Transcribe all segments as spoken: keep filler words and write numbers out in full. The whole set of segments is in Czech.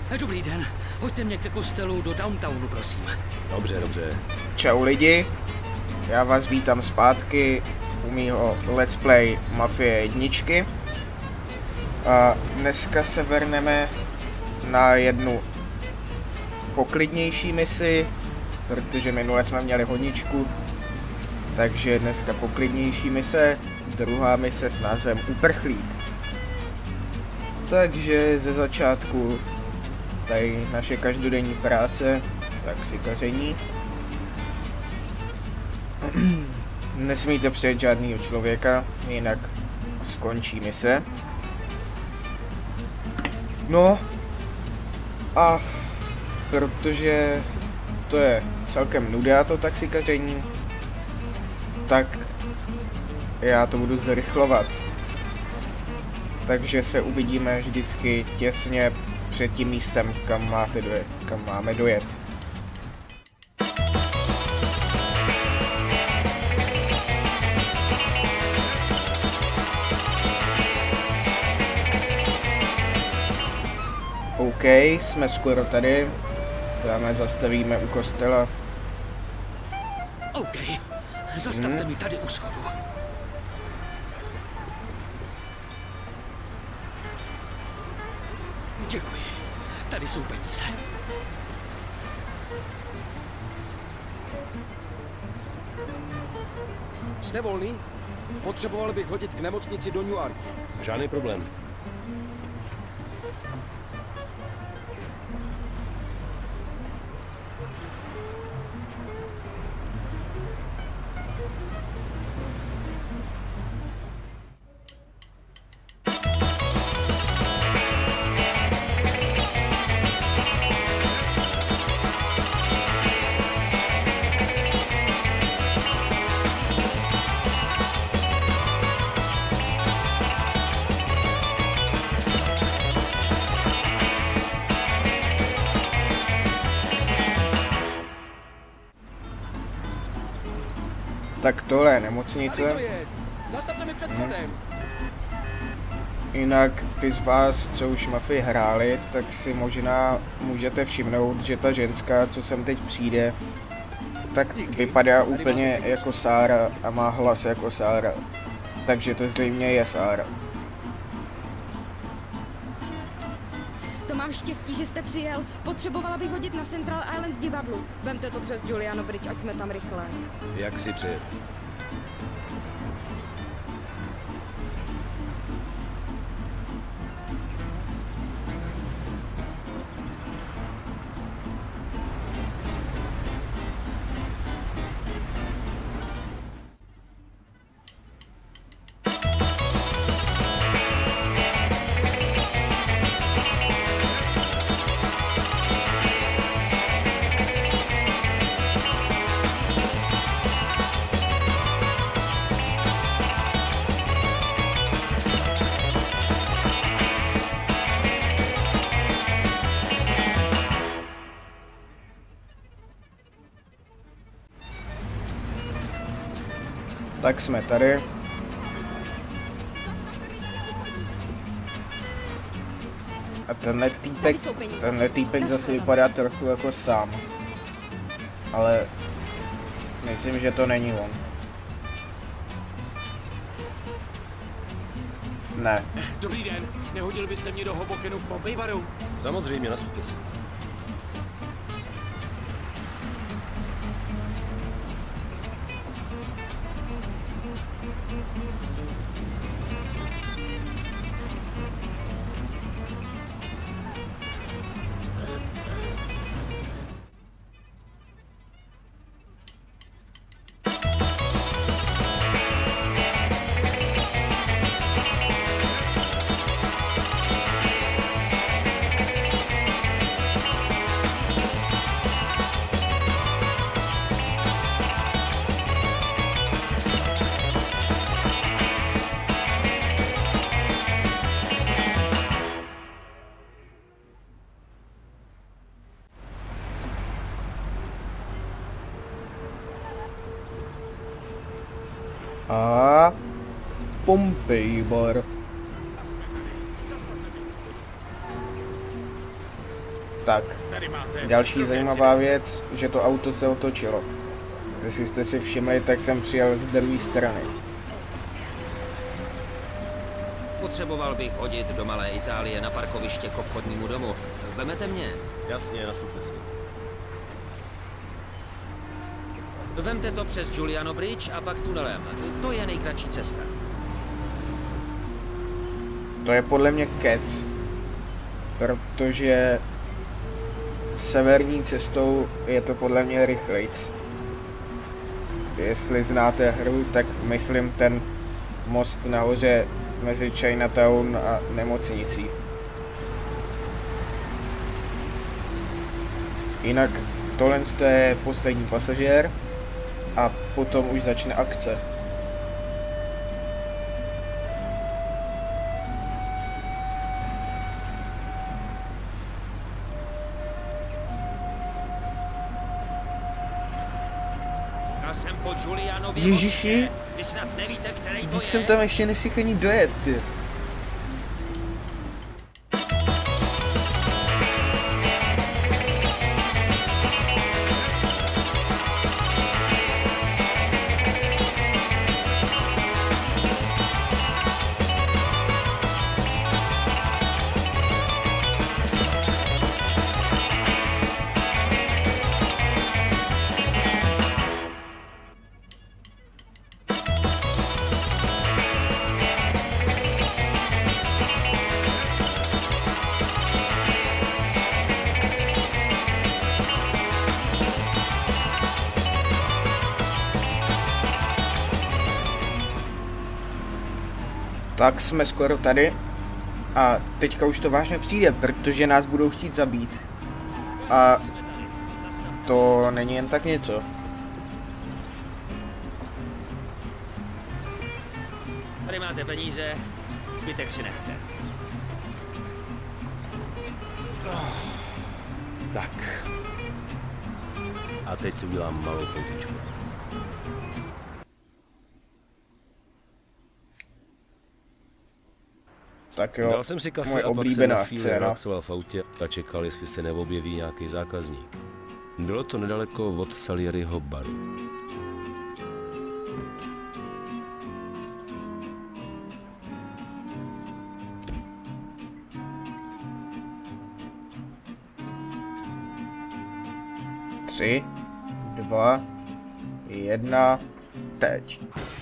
Dobrý den, hoďte mě ke kostelu do downtownu, prosím. Dobře, dobře. Čau lidi, já vás vítám zpátky u mýho Let's Play Mafie jedničky. A dneska se vrhneme na jednu poklidnější misi, protože minule jsme měli honičku, takže dneska poklidnější mise, druhá mise s názvem Uprchlík. Takže ze začátku tady naše každodenní práce, taxikaření. Nesmíte přijet žádného člověka, jinak skončí mise. No a protože to je celkem nuda to taxikaření, tak já to budu zrychlovat. Takže se uvidíme vždycky těsně před tím místem, kam máte dojet, kam máme dojet. OK, jsme skoro tady. Dáme, zastavíme u kostela. OK, zastavte hmm. mi tady u schodu. Děkuji. Tady jsou peníze. Jste volný? Potřeboval bych hodit k nemocnici do Newarku. Žádný problém. Tak tohle je nemocnice. Zastavte mi před vchodem. Jinak ty z vás, co už Mafii hráli, tak si možná můžete všimnout, že ta ženská, co sem teď přijde, tak vypadá úplně jako Sára a má hlas jako Sára. Takže to zřejmě je Sára. To mám štěstí, že jste přijel. Potřebovala bych hodit na Central Island divadlu. Vemte to přes Juliano Bridge, ať jsme tam rychle. Jak si přijet? Tak jsme tady. A tenhle týpek, tenhle týpek zase vypadá trochu jako sám. Ale myslím, že to není on. Ne. Dobrý den, nehodil byste mě do Hobokenu po pivaru? Samozřejmě, nastupte si. A Pompej bar. Tak, další zajímavá věc, že to auto se otočilo. Jestli jste si všimli, tak jsem přijel z druhé strany. Potřeboval bych hodit do Malé Itálie na parkoviště k obchodnímu domu. Vemete mě? Jasně, nastupte si. Vemte to přes Giuliano Bridge a pak tunelem. To je nejkratší cesta. To je podle mě kec, protože severní cestou je to podle mě rychlejc. Jestli znáte hru, tak myslím ten most nahoře mezi Chinatown a nemocnicí. Jinak tohle je poslední pasažér a potom už začne akce. Jsem po Giulianově Ježiši, mostě. Vy snad nevíte, který to teď je? jsem tam ještě nestihl ani dojet, ty. Tak jsme skoro tady a teďka už to vážně přijde, protože nás budou chtít zabít. A to není jen tak něco. Tady máte peníze, zbytek si nechte. Tak. A teď si udělám malou pauzičku. Tak jo, Dal jsem si kafe moje a pak jsem oblíbená na chvíli scéna. relaxoval v autě a čekal, jestli se neobjeví nějaký zákazník. Bylo to nedaleko od Salieriho baru. Tři, dva, jedna, teď.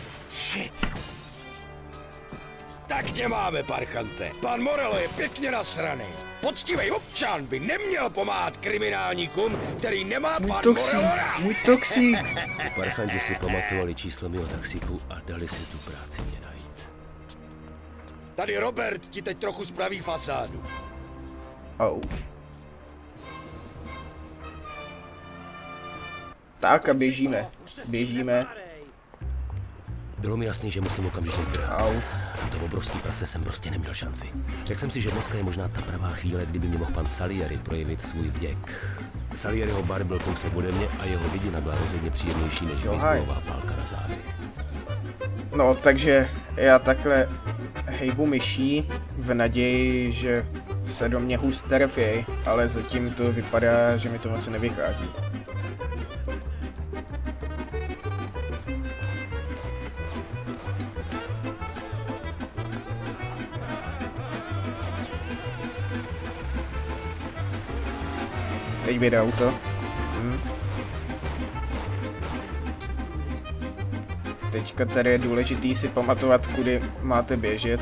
Tak tě máme, parchante. Pan Morello je pěkně nasraný. Poctivý občan by neměl pomáhat kriminálníkům, který nemá Můj pan toxík, Morello rád. můj toxík. Parchanti si pamatovali číslo mého taxíku a dali si tu práci mě najít. Tady Robert ti teď trochu spraví fasádu. Au. Tak a běžíme, běžíme. Bylo mi jasný, že musím okamžitě zdrhat. Au. A to obrovský prase jsem prostě neměl šanci. Řekl jsem si, že dneska je možná ta pravá chvíle, kdyby mě mohl pan Salieri projevit svůj vděk. Salieriho bar byl kousek ode mě a jeho vidina byla rozhodně příjemnější než baseballová pálka na zádech. No, takže já takhle hejbu myší v naději, že se do mě hůst trefěj, ale zatím to vypadá, že mi to moc nevychází. Teď vyjde auto. Hm. Teďka tady je důležitý si pamatovat, kudy máte běžet.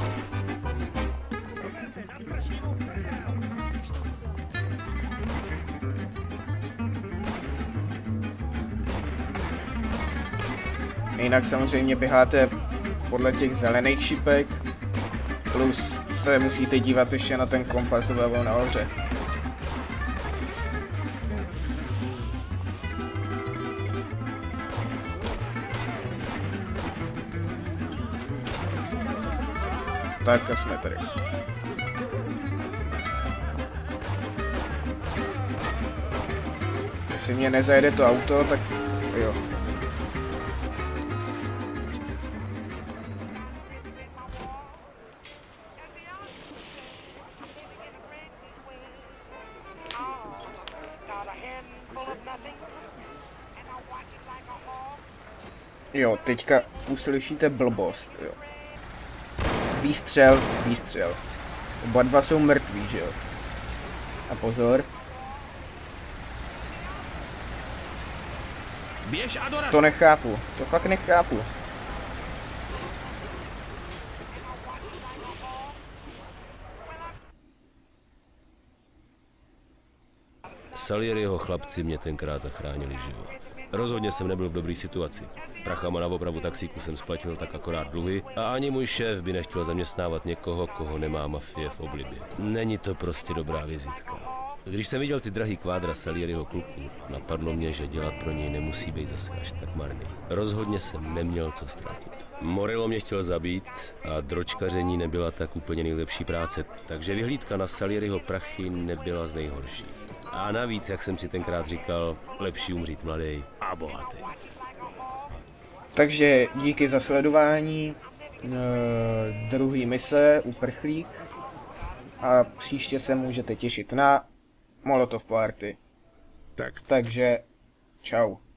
Jinak samozřejmě běháte podle těch zelených šipek, plus se musíte dívat ještě na ten kompas vlevo nahoře. Tak a jsme tady. Jestli mě nezajede to auto, tak jo. Jo, teďka uslyšíte blbost, jo. Výstřel, výstřel. Oba dva jsou mrtví, že jo. A pozor. Běž a doraž! To nechápu, to fakt nechápu. Salieriho chlapci mě tenkrát zachránili život. Rozhodně jsem nebyl v dobré situaci. Prachama na opravu taxíku jsem splatil tak akorát dluhy a ani můj šéf by nechtěl zaměstnávat někoho, koho nemá mafie v oblibě. Není to prostě dobrá vizitka. Když jsem viděl ty drahý kvádra Salieriho kluků, napadlo mě, že dělat pro něj nemusí být zase až tak marný. Rozhodně jsem neměl co ztratit. Morello mě chtěl zabít a dročkaření nebyla tak úplně nejlepší práce, takže vyhlídka na Salieriho prachy nebyla z nejhorších. A navíc, jak jsem si tenkrát říkal, lepší umřít mladý a bohatý. Takže díky za sledování. E, druhý mise, uprchlík. A příště se můžete těšit na Molotov Party. Tak. Takže čau.